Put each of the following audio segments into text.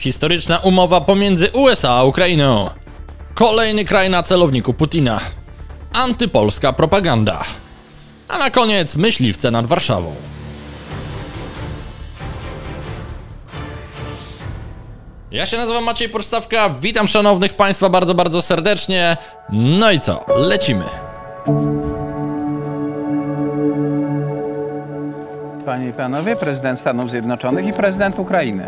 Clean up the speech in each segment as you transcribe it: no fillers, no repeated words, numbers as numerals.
Historyczna umowa pomiędzy USA a Ukrainą. Kolejny kraj na celowniku Putina. Antypolska propaganda. A na koniec myśliwce nad Warszawą. Ja się nazywam Maciej Podstawka, witam szanownych Państwa bardzo serdecznie. No i co, lecimy. Panie i Panowie, prezydent Stanów Zjednoczonych i prezydent Ukrainy.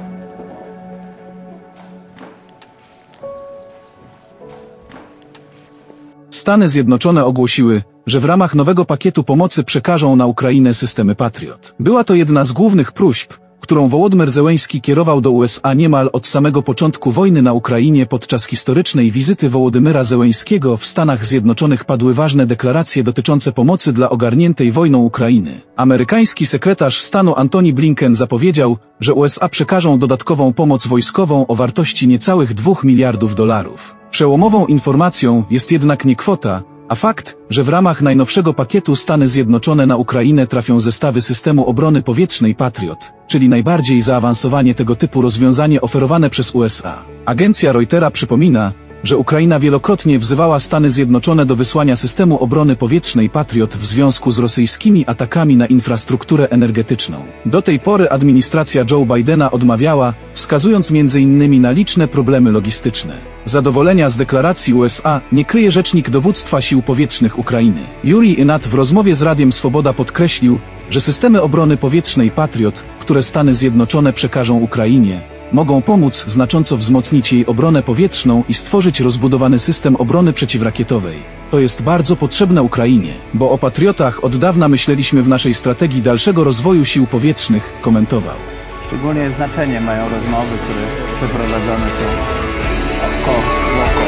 Stany Zjednoczone ogłosiły, że w ramach nowego pakietu pomocy przekażą na Ukrainę systemy Patriot. Była to jedna z głównych próśb, którą Wołodymyr Zełenski kierował do USA niemal od samego początku wojny na Ukrainie. Podczas historycznej wizyty Wołodymyra Zełenskiego w Stanach Zjednoczonych padły ważne deklaracje dotyczące pomocy dla ogarniętej wojną Ukrainy. Amerykański sekretarz stanu Antony Blinken zapowiedział, że USA przekażą dodatkową pomoc wojskową o wartości niecałych $2 miliardów. Przełomową informacją jest jednak nie kwota, a fakt, że w ramach najnowszego pakietu Stany Zjednoczone na Ukrainę trafią zestawy systemu obrony powietrznej Patriot, czyli najbardziej zaawansowanie tego typu rozwiązanie oferowane przez USA. Agencja Reutera przypomina, że Ukraina wielokrotnie wzywała Stany Zjednoczone do wysłania systemu obrony powietrznej Patriot w związku z rosyjskimi atakami na infrastrukturę energetyczną. Do tej pory administracja Joe Bidena odmawiała, wskazując m.in. na liczne problemy logistyczne. Zadowolenia z deklaracji USA nie kryje rzecznik dowództwa sił powietrznych Ukrainy. Jurij Inat w rozmowie z Radiem Swoboda podkreślił, że systemy obrony powietrznej Patriot, które Stany Zjednoczone przekażą Ukrainie, mogą pomóc znacząco wzmocnić jej obronę powietrzną i stworzyć rozbudowany system obrony przeciwrakietowej. To jest bardzo potrzebne Ukrainie, bo o patriotach od dawna myśleliśmy w naszej strategii dalszego rozwoju sił powietrznych, komentował. Szczególnie znaczenie mają rozmowy, które przeprowadzone są oko w oko.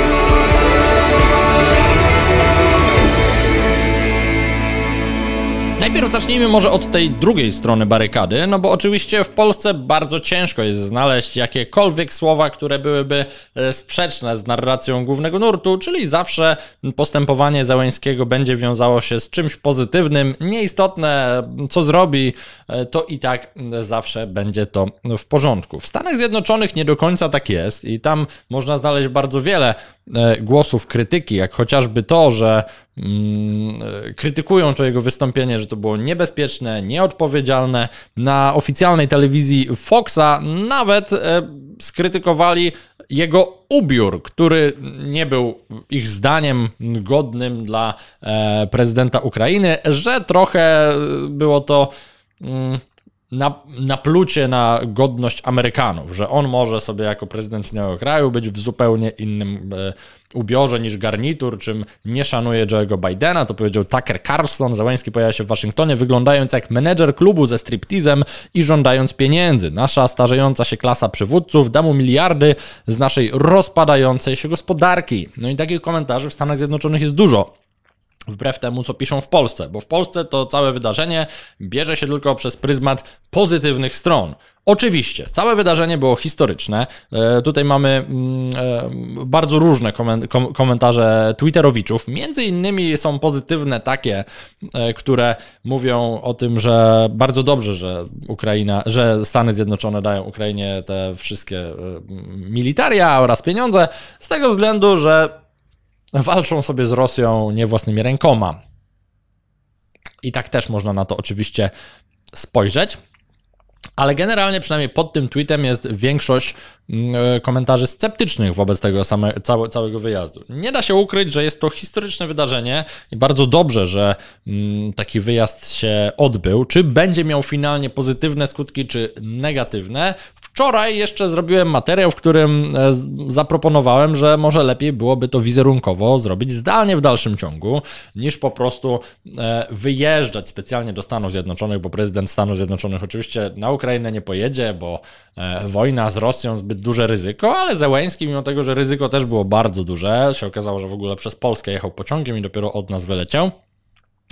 Najpierw zacznijmy może od tej drugiej strony barykady, no bo oczywiście w Polsce bardzo ciężko jest znaleźć jakiekolwiek słowa, które byłyby sprzeczne z narracją głównego nurtu, czyli zawsze postępowanie Zełenskiego będzie wiązało się z czymś pozytywnym, nieistotne co zrobi, to i tak zawsze będzie to w porządku. W Stanach Zjednoczonych nie do końca tak jest i tam można znaleźć bardzo wiele głosów krytyki, jak chociażby to, że krytykują to jego wystąpienie, że to było niebezpieczne, nieodpowiedzialne. Na oficjalnej telewizji Foxa nawet skrytykowali jego ubiór, który nie był ich zdaniem godnym dla prezydenta Ukrainy, że trochę było to naplucie na godność Amerykanów, że on może sobie jako prezydent innego kraju być w zupełnie innym ubiorze niż garnitur, czym nie szanuje Joe'ego Bidena. To powiedział Tucker Carlson. Zełenski pojawia się w Waszyngtonie wyglądając jak menedżer klubu ze striptizem i żądając pieniędzy. Nasza starzejąca się klasa przywódców da mu miliardy z naszej rozpadającej się gospodarki. No i takich komentarzy w Stanach Zjednoczonych jest dużo. Wbrew temu, co piszą w Polsce, bo w Polsce to całe wydarzenie bierze się tylko przez pryzmat pozytywnych stron. Oczywiście, całe wydarzenie było historyczne. Tutaj mamy bardzo różne komentarze twitterowiczów. Między innymi są pozytywne takie, które mówią o tym, że bardzo dobrze, że Stany Zjednoczone dają Ukrainie te wszystkie militaria oraz pieniądze, z tego względu, że walczą sobie z Rosją nie własnymi rękoma. I tak też można na to oczywiście spojrzeć. Ale generalnie przynajmniej pod tym tweetem jest większość komentarzy sceptycznych wobec tego całego wyjazdu. Nie da się ukryć, że jest to historyczne wydarzenie i bardzo dobrze, że taki wyjazd się odbył. Czy będzie miał finalnie pozytywne skutki, czy negatywne? Wczoraj jeszcze zrobiłem materiał, w którym zaproponowałem, że może lepiej byłoby to wizerunkowo zrobić zdalnie w dalszym ciągu, niż po prostu wyjeżdżać specjalnie do Stanów Zjednoczonych, bo prezydent Stanów Zjednoczonych oczywiście na Ukrainę nie pojedzie, bo wojna z Rosją zbyt duże ryzyko, ale Zełenski, mimo tego, że ryzyko też było bardzo duże, się okazało, że w ogóle przez Polskę jechał pociągiem i dopiero od nas wyleciał,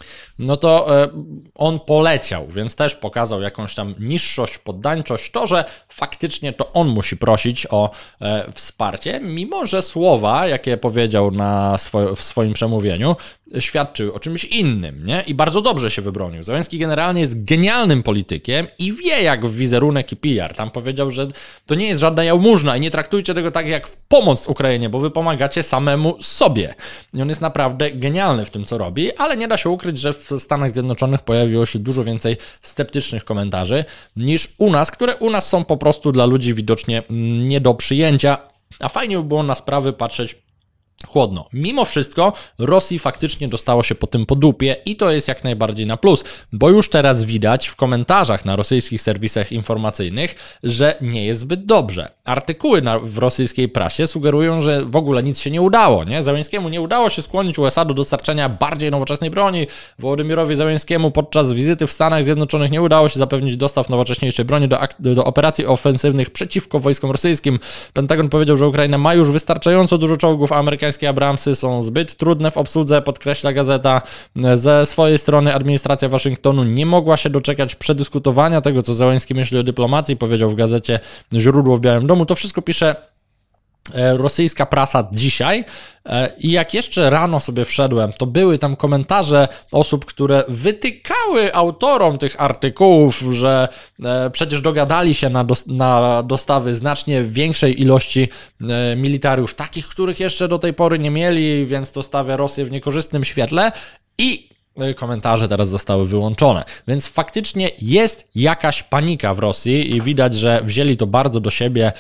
no to on poleciał, więc też pokazał jakąś tam niższość, poddańczość, to, że faktycznie to on musi prosić o wsparcie, mimo że słowa, jakie powiedział w swoim przemówieniu, świadczyły o czymś innym, nie? I bardzo dobrze się wybronił. Zełenski generalnie jest genialnym politykiem i wie, jak w wizerunek i PR. Tam powiedział, że to nie jest żadna jałmużna i nie traktujcie tego tak jak pomoc Ukrainie, bo wy pomagacie samemu sobie. I on jest naprawdę genialny w tym, co robi, ale nie da się ukryć, że w Stanach Zjednoczonych pojawiło się dużo więcej sceptycznych komentarzy niż u nas, które u nas są po prostu dla ludzi widocznie nie do przyjęcia, a fajnie by było na sprawy patrzeć chłodno. Mimo wszystko Rosji faktycznie dostało się po tym po dupie i to jest jak najbardziej na plus, bo już teraz widać w komentarzach na rosyjskich serwisach informacyjnych, że nie jest zbyt dobrze. Artykuły w rosyjskiej prasie sugerują, że w ogóle nic się nie udało, nie? Zełenskiemu nie udało się skłonić USA do dostarczenia bardziej nowoczesnej broni. Wołodymirowi Zełenskiemu podczas wizyty w Stanach Zjednoczonych nie udało się zapewnić dostaw nowocześniejszej broni do operacji ofensywnych przeciwko wojskom rosyjskim. Pentagon powiedział, że Ukraina ma już wystarczająco dużo czołgów, a amerykańskie Abramsy są zbyt trudne w obsłudze, podkreśla gazeta. Ze swojej strony administracja Waszyngtonu nie mogła się doczekać przedyskutowania tego, co Zełenski myśli o dyplomacji, powiedział w gazecie źródło w Białym Domu. To wszystko pisze rosyjska prasa dzisiaj i jak jeszcze rano sobie wszedłem, to były tam komentarze osób, które wytykały autorom tych artykułów, że przecież dogadali się na dostawy znacznie większej ilości militariów, takich, których jeszcze do tej pory nie mieli, więc to stawia Rosję w niekorzystnym świetle i komentarze teraz zostały wyłączone. Więc faktycznie jest jakaś panika w Rosji i widać, że wzięli to bardzo do siebie,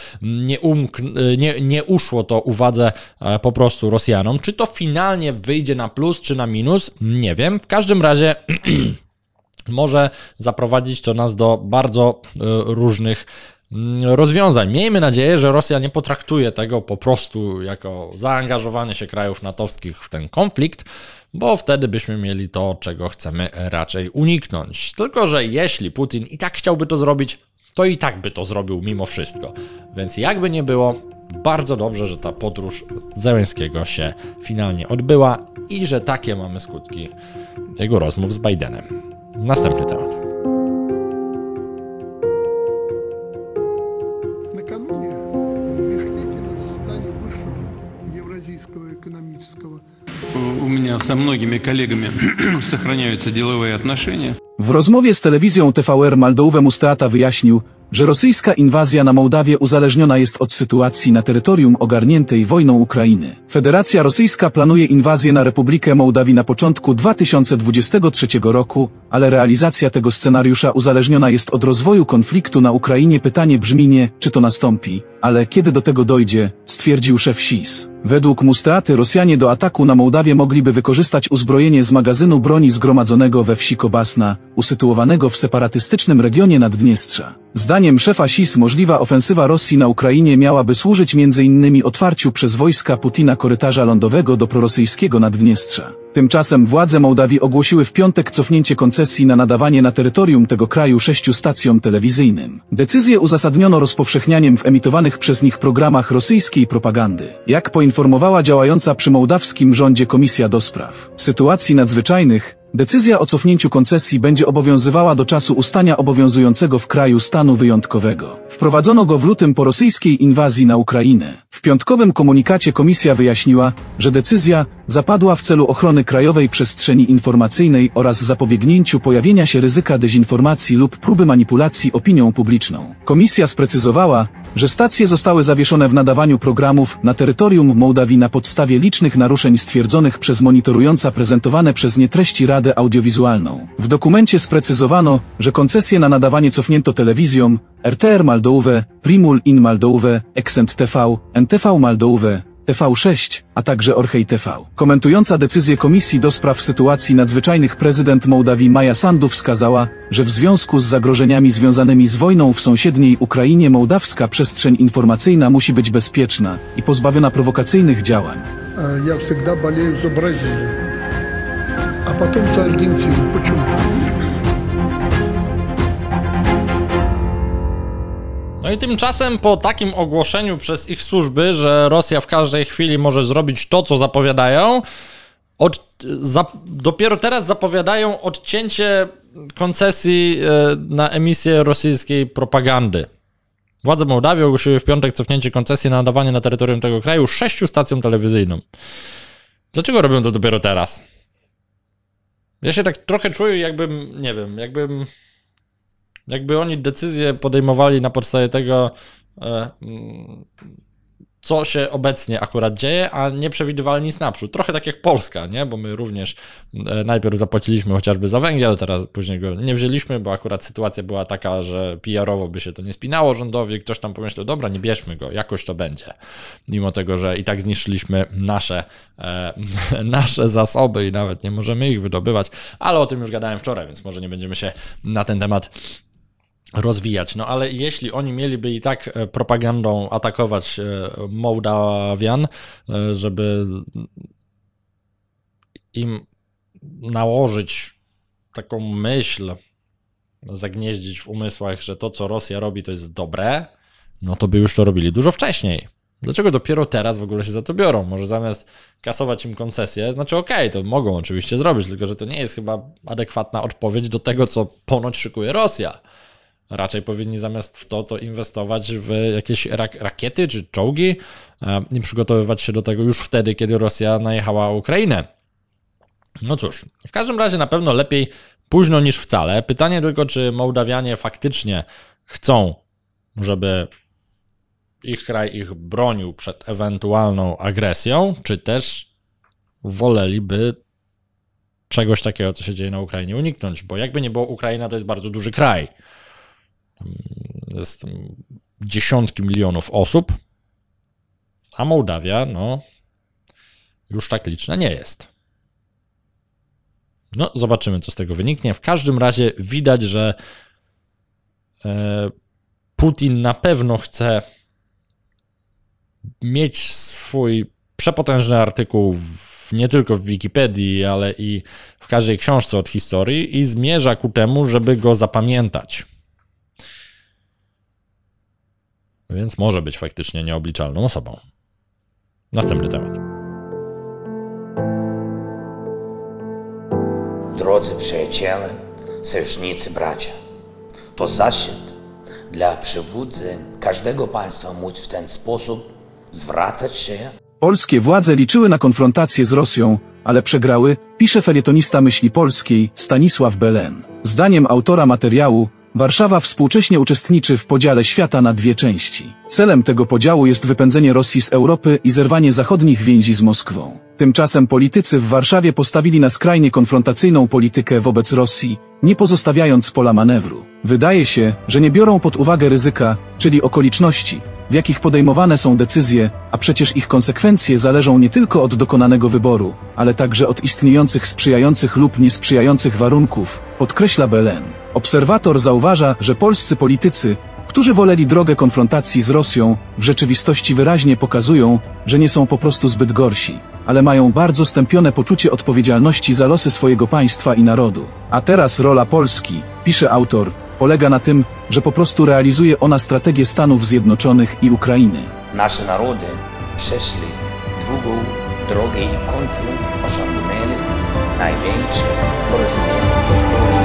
nie uszło to uwadze po prostu Rosjanom. Czy to finalnie wyjdzie na plus, czy na minus? Nie wiem. W każdym razie może zaprowadzić to nas do bardzo różnych rozwiązań. Miejmy nadzieję, że Rosja nie potraktuje tego po prostu jako zaangażowanie się krajów natowskich w ten konflikt, bo wtedy byśmy mieli to, czego chcemy raczej uniknąć. Tylko że jeśli Putin i tak chciałby to zrobić, to i tak by to zrobił mimo wszystko. Więc jakby nie było, bardzo dobrze, że ta podróż Zełenskiego się finalnie odbyła i że takie mamy skutki jego rozmów z Bidenem. Następny temat. У меня со многими коллегами сохраняются деловые отношения. W rozmowie z telewizją TVR Maldouwe Musteata wyjaśnił, że rosyjska inwazja na Mołdawię uzależniona jest od sytuacji na terytorium ogarniętej wojną Ukrainy. Federacja Rosyjska planuje inwazję na Republikę Mołdawii na początku 2023 roku, ale realizacja tego scenariusza uzależniona jest od rozwoju konfliktu na Ukrainie. Pytanie brzmi nie, czy to nastąpi, ale kiedy do tego dojdzie, stwierdził szef SIS. Według Musteaty Rosjanie do ataku na Mołdawię mogliby wykorzystać uzbrojenie z magazynu broni zgromadzonego we wsi Kobasna, usytuowanego w separatystycznym regionie Naddniestrza. Zdaniem szefa SIS możliwa ofensywa Rosji na Ukrainie miałaby służyć m.in. otwarciu przez wojska Putina korytarza lądowego do prorosyjskiego Naddniestrza. Tymczasem władze Mołdawii ogłosiły w piątek cofnięcie koncesji na nadawanie na terytorium tego kraju 6 stacjom telewizyjnym. Decyzję uzasadniono rozpowszechnianiem w emitowanych przez nich programach rosyjskiej propagandy. Jak poinformowała działająca przy mołdawskim rządzie Komisja do Spraw Sytuacji Nadzwyczajnych, decyzja o cofnięciu koncesji będzie obowiązywała do czasu ustania obowiązującego w kraju stanu wyjątkowego. Wprowadzono go w lutym po rosyjskiej inwazji na Ukrainę. W piątkowym komunikacie komisja wyjaśniła, że decyzja zapadła w celu ochrony krajowej przestrzeni informacyjnej oraz zapobiegnięciu pojawienia się ryzyka dezinformacji lub próby manipulacji opinią publiczną. Komisja sprecyzowała, że stacje zostały zawieszone w nadawaniu programów na terytorium Mołdawii na podstawie licznych naruszeń stwierdzonych przez monitorująca prezentowane przez nie treści Radę Audiowizualną. W dokumencie sprecyzowano, że koncesje na nadawanie cofnięto telewizjom RTR Maldouwe, Primul in Maldouwe, Accent TV, NTV Maldouwe, TV6, a także Orchej TV. Komentująca decyzję Komisji do Spraw Sytuacji Nadzwyczajnych prezydent Mołdawii Maja Sandu wskazała, że w związku z zagrożeniami związanymi z wojną w sąsiedniej Ukrainie mołdawska przestrzeń informacyjna musi być bezpieczna i pozbawiona prowokacyjnych działań. Ja всегда болею за Бразилию, a potem za Argentynę. Почему? No i tymczasem po takim ogłoszeniu przez ich służby, że Rosja w każdej chwili może zrobić to, co zapowiadają, od dopiero teraz zapowiadają odcięcie koncesji na emisję rosyjskiej propagandy. Władze Mołdawii ogłosiły w piątek cofnięcie koncesji na nadawanie na terytorium tego kraju 6 stacjom telewizyjnym. Dlaczego robią to dopiero teraz? Ja się tak trochę czuję, jakbym, nie wiem, jakby oni decyzje podejmowali na podstawie tego, co się obecnie akurat dzieje, a nie przewidywali nic naprzód. Trochę tak jak Polska, nie? Bo my również najpierw zapłaciliśmy chociażby za węgiel, teraz później go nie wzięliśmy, bo akurat sytuacja była taka, że PR-owo by się to nie spinało rządowi, ktoś tam pomyślał, dobra, nie bierzmy go, jakoś to będzie. Mimo tego, że i tak zniszczyliśmy nasze zasoby i nawet nie możemy ich wydobywać, ale o tym już gadałem wczoraj, więc może nie będziemy się na ten temat rozwijać. No ale jeśli oni mieliby i tak propagandą atakować Mołdawian, żeby im nałożyć taką myśl, zagnieździć w umysłach, że to, co Rosja robi, to jest dobre, no to by już to robili dużo wcześniej. Dlaczego dopiero teraz w ogóle się za to biorą? Może zamiast kasować im koncesję, znaczy okej, to mogą oczywiście zrobić, tylko że to nie jest chyba adekwatna odpowiedź do tego, co ponoć szykuje Rosja. Raczej powinni zamiast w to inwestować w jakieś rakiety czy czołgi i przygotowywać się do tego już wtedy, kiedy Rosja najechała Ukrainę. No cóż, w każdym razie na pewno lepiej późno niż wcale. Pytanie tylko, czy Mołdawianie faktycznie chcą, żeby ich kraj ich bronił przed ewentualną agresją, czy też woleliby czegoś takiego, co się dzieje na Ukrainie, uniknąć. Bo jakby nie było, Ukraina to jest bardzo duży kraj. Jest dziesiątki milionów osób, a Mołdawia, no, już tak liczna nie jest. No, zobaczymy, co z tego wyniknie. W każdym razie widać, że Putin na pewno chce mieć swój przepotężny artykuł nie tylko w Wikipedii, ale i w każdej książce od historii i zmierza ku temu, żeby go zapamiętać. Więc może być faktycznie nieobliczalną osobą. Następny temat. Drodzy przyjaciele, sojusznicy, bracia, to zaszczyt dla przywódcy każdego państwa móc w ten sposób zwracać się. Polskie władze liczyły na konfrontację z Rosją, ale przegrały, pisze felietonista myśli polskiej Stanisław Belen. Zdaniem autora materiału, Warszawa współcześnie uczestniczy w podziale świata na dwie części. Celem tego podziału jest wypędzenie Rosji z Europy i zerwanie zachodnich więzi z Moskwą. Tymczasem politycy w Warszawie postawili na skrajnie konfrontacyjną politykę wobec Rosji, nie pozostawiając pola manewru. Wydaje się, że nie biorą pod uwagę ryzyka, czyli okoliczności, w jakich podejmowane są decyzje, a przecież ich konsekwencje zależą nie tylko od dokonanego wyboru, ale także od istniejących sprzyjających lub niesprzyjających warunków, podkreśla Belen. Obserwator zauważa, że polscy politycy, którzy woleli drogę konfrontacji z Rosją, w rzeczywistości wyraźnie pokazują, że nie są po prostu zbyt gorsi, ale mają bardzo stępione poczucie odpowiedzialności za losy swojego państwa i narodu. A teraz rola Polski, pisze autor, polega na tym, że po prostu realizuje ona strategię Stanów Zjednoczonych i Ukrainy. Nasze narody przeszli długą drogę i w końcu osiągnęli największe porozumienie w historii.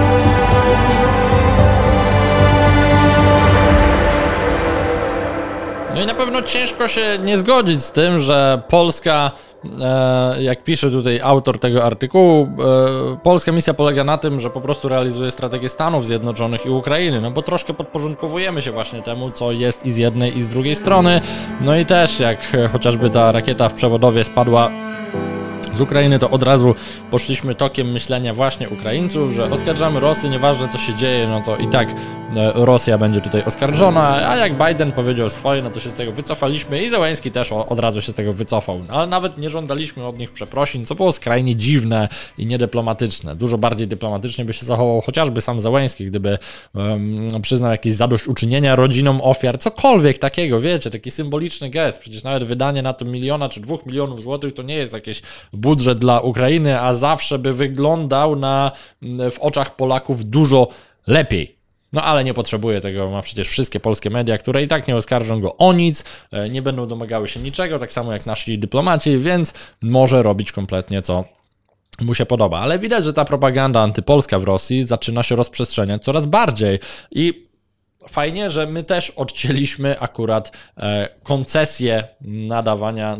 No i na pewno ciężko się nie zgodzić z tym, że Polska, jak pisze tutaj autor tego artykułu, polska misja polega na tym, że po prostu realizuje strategię Stanów Zjednoczonych i Ukrainy, no bo troszkę podporządkowujemy się właśnie temu, co jest i z jednej i z drugiej strony. No i też jak chociażby ta rakieta w Przewodowie spadła z Ukrainy, to od razu poszliśmy tokiem myślenia właśnie Ukraińców, że oskarżamy Rosję, nieważne co się dzieje, no to i tak Rosja będzie tutaj oskarżona, a jak Biden powiedział swoje, no to się z tego wycofaliśmy i Zełenski też od razu się z tego wycofał, ale nawet nie żądaliśmy od nich przeprosin, co było skrajnie dziwne i niedyplomatyczne. Dużo bardziej dyplomatycznie by się zachował chociażby sam Zełenski, gdyby przyznał jakieś zadośćuczynienia rodzinom ofiar, cokolwiek takiego, wiecie, taki symboliczny gest, przecież nawet wydanie na to 1 czy 2 milionów złotych to nie jest jakieś budżet dla Ukrainy, a zawsze by wyglądał w oczach Polaków dużo lepiej. No ale nie potrzebuje tego, ma przecież wszystkie polskie media, które i tak nie oskarżą go o nic, nie będą domagały się niczego, tak samo jak nasi dyplomaci, więc może robić kompletnie co mu się podoba. Ale widać, że ta propaganda antypolska w Rosji zaczyna się rozprzestrzeniać coraz bardziej i fajnie, że my też odcięliśmy akurat koncesję nadawania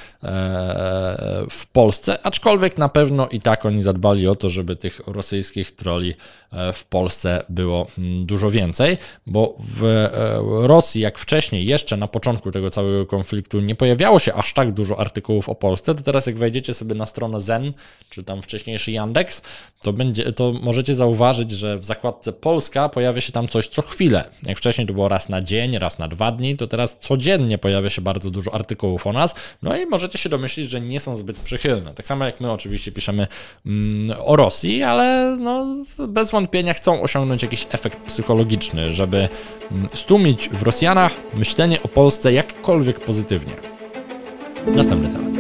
w Polsce, aczkolwiek na pewno i tak oni zadbali o to, żeby tych rosyjskich trolli w Polsce było dużo więcej, bo w Rosji, jak wcześniej, jeszcze na początku tego całego konfliktu, nie pojawiało się aż tak dużo artykułów o Polsce, to teraz jak wejdziecie sobie na stronę Zen, czy tam wcześniejszy Yandex, to możecie zauważyć, że w zakładce Polska pojawia się tam coś co chwilę. Jak wcześniej to było raz na dzień, raz na 2 dni, to teraz codziennie pojawia się bardzo dużo artykułów o nas, no i możecie się domyślić, że nie są zbyt przychylne. Tak samo jak my oczywiście piszemy o Rosji, ale no, bez wątpienia chcą osiągnąć jakiś efekt psychologiczny, żeby stłumić w Rosjanach myślenie o Polsce jakkolwiek pozytywnie. Następny temat.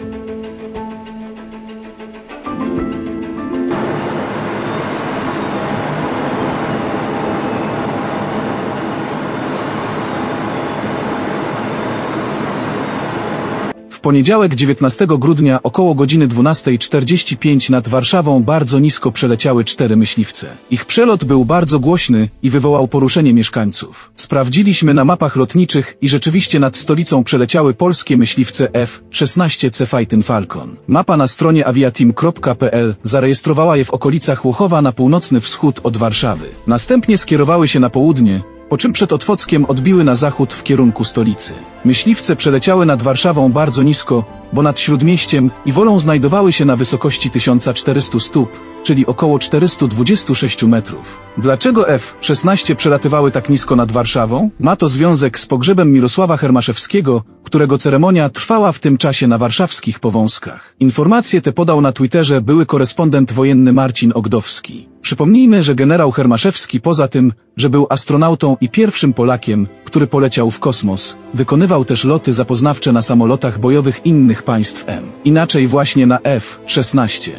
W poniedziałek 19 grudnia około godziny 12:45 nad Warszawą bardzo nisko przeleciały 4 myśliwce. Ich przelot był bardzo głośny i wywołał poruszenie mieszkańców. Sprawdziliśmy na mapach lotniczych i rzeczywiście nad stolicą przeleciały polskie myśliwce F-16C Fighting Falcon. Mapa na stronie aviateam.pl zarejestrowała je w okolicach Łochowa na północny wschód od Warszawy. Następnie skierowały się na południe, po czym przed Otwockiem odbiły na zachód w kierunku stolicy. Myśliwce przeleciały nad Warszawą bardzo nisko, bo nad Śródmieściem i Wolą znajdowały się na wysokości 1400 stóp, czyli około 426 metrów. Dlaczego F-16 przelatywały tak nisko nad Warszawą? Ma to związek z pogrzebem Mirosława Hermaszewskiego, którego ceremonia trwała w tym czasie na warszawskich Powązkach. Informacje te podał na Twitterze były korespondent wojenny Marcin Ogdowski. Przypomnijmy, że generał Hermaszewski poza tym, że był astronautą i pierwszym Polakiem, który poleciał w kosmos, wykonywał też loty zapoznawcze na samolotach bojowych innych państw inaczej właśnie na F-16.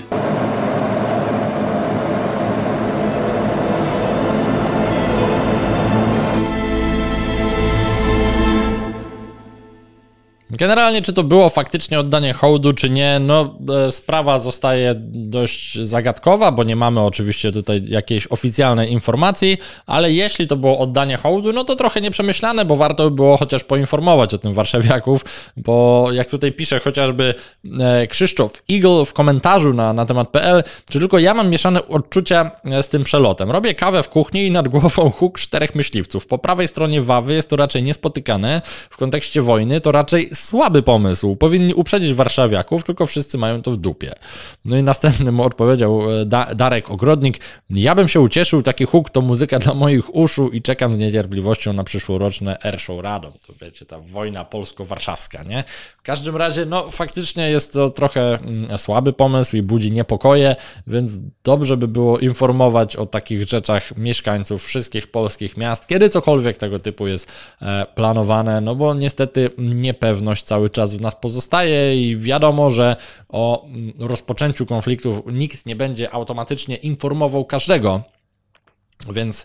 Generalnie, czy to było faktycznie oddanie hołdu, czy nie, no sprawa zostaje dość zagadkowa, bo nie mamy oczywiście tutaj jakiejś oficjalnej informacji, ale jeśli to było oddanie hołdu, no to trochę nieprzemyślane, bo warto by było chociaż poinformować o tym warszawiaków, bo jak tutaj pisze chociażby Krzysztof Eagle w komentarzu na temat.pl, czy tylko ja mam mieszane odczucia z tym przelotem. Robię kawę w kuchni i nad głową huk 4 myśliwców. Po prawej stronie Wawy jest to raczej niespotykane, w kontekście wojny to raczej słaby pomysł. Powinni uprzedzić warszawiaków, tylko wszyscy mają to w dupie. No i następny mu odpowiedział Darek Ogrodnik. Ja bym się ucieszył, taki huk to muzyka dla moich uszu i czekam z niecierpliwością na przyszłoroczne Airshow Radom. To wiecie, ta wojna polsko-warszawska, nie? W każdym razie, no faktycznie jest to trochę słaby pomysł i budzi niepokoje, więc dobrze by było informować o takich rzeczach mieszkańców wszystkich polskich miast, kiedy cokolwiek tego typu jest planowane, no bo niestety niepewność cały czas w nas pozostaje i wiadomo, że o rozpoczęciu konfliktów nikt nie będzie automatycznie informował każdego, więc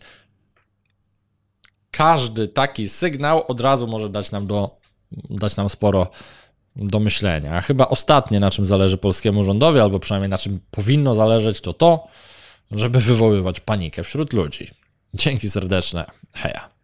każdy taki sygnał od razu może dać nam sporo do myślenia. A chyba ostatnie, na czym zależy polskiemu rządowi, albo przynajmniej na czym powinno zależeć, to, żeby wywoływać panikę wśród ludzi. Dzięki serdeczne. Heja.